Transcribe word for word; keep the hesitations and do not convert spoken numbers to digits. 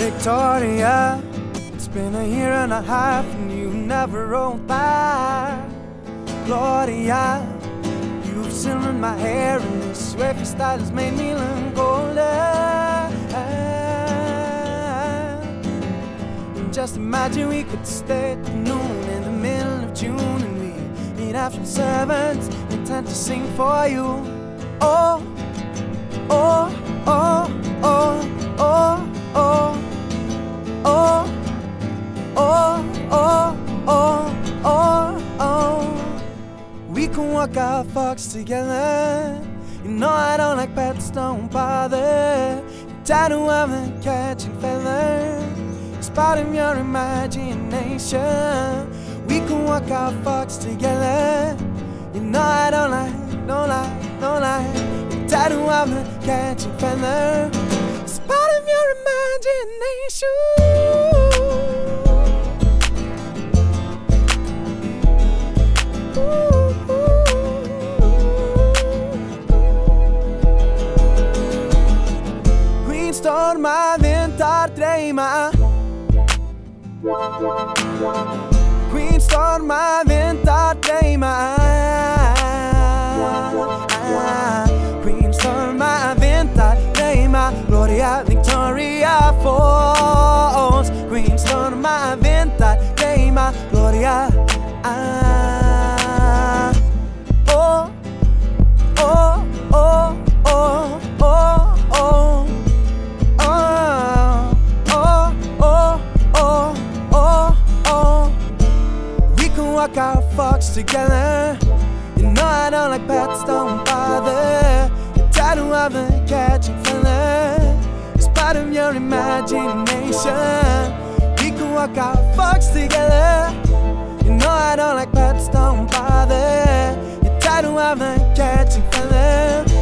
Victoria, it's been a year and a half and you never wrote back. Gloria, you've silvered my hair and this wavy style has made me look older. And just imagine we could stay at noon in the middle of June and we meet after servants, intent to sing for you. Oh, oh, oh, oh, oh, oh. Oh, oh, oh, oh, oh, oh. We can walk our fox together. You know I don't like pets, don't bother. Tattoo of a catching feather, it's part of your imagination. We can walk our fox together. You know I don't like, don't like, don't like. Tattoo of a catching feather, it's part of your imagination. Storma vintar dreyma. Queen storma vintar dreyma. Queen storma vintar dreyma. Gloria Victoria Falls. Queen storma vintar dreyma. Gloria. Ah. Oh, oh, oh, oh, oh, oh. Walk our fox together. You know I don't like pets, don't bother. The tattoo of a catching feather, it's part of your imagination. We can walk our fox together. You know I don't like pets, don't bother. The tattoo of a catching feather,